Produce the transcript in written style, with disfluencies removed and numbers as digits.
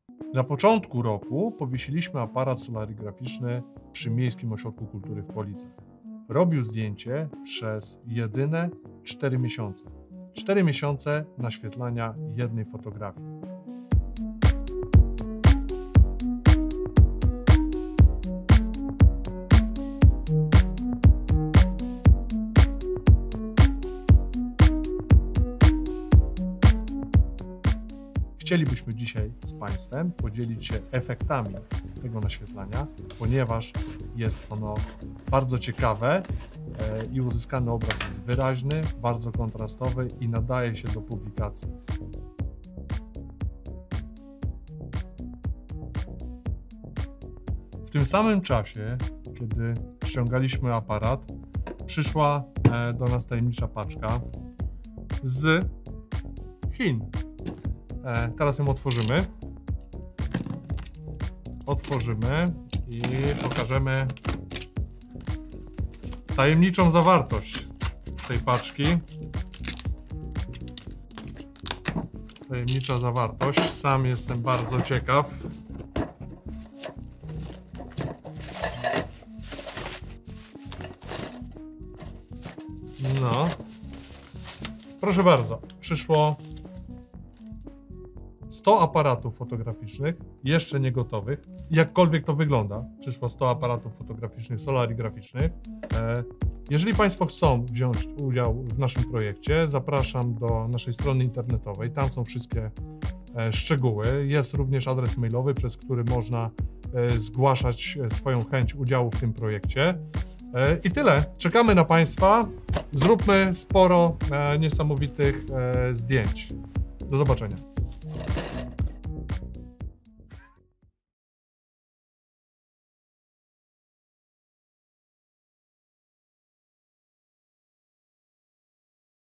Na początku roku powiesiliśmy aparat solarigraficzny przy Miejskim Ośrodku Kultury w Policach. Robił zdjęcie przez jedyne 4 miesiące. 4 miesiące naświetlania jednej fotografii. Chcielibyśmy dzisiaj z Państwem podzielić się efektami tego naświetlania, ponieważ jest ono bardzo ciekawe i uzyskany obraz jest wyraźny, bardzo kontrastowy i nadaje się do publikacji. W tym samym czasie, kiedy ściągaliśmy aparat, przyszła do nas tajemnicza paczka z Chin. Teraz ją otworzymy. I pokażemy tajemniczą zawartość tej paczki. Tajemnicza zawartość. Sam jestem bardzo ciekaw. No. Proszę bardzo. Przyszło 100 aparatów fotograficznych, jeszcze nie gotowych. Jakkolwiek to wygląda, przyszło 100 aparatów fotograficznych, solarigraficznych. Jeżeli Państwo chcą wziąć udział w naszym projekcie, zapraszam do naszej strony internetowej. Tam są wszystkie szczegóły. Jest również adres mailowy, przez który można zgłaszać swoją chęć udziału w tym projekcie. I tyle. Czekamy na Państwa. Zróbmy sporo niesamowitych zdjęć. Do zobaczenia.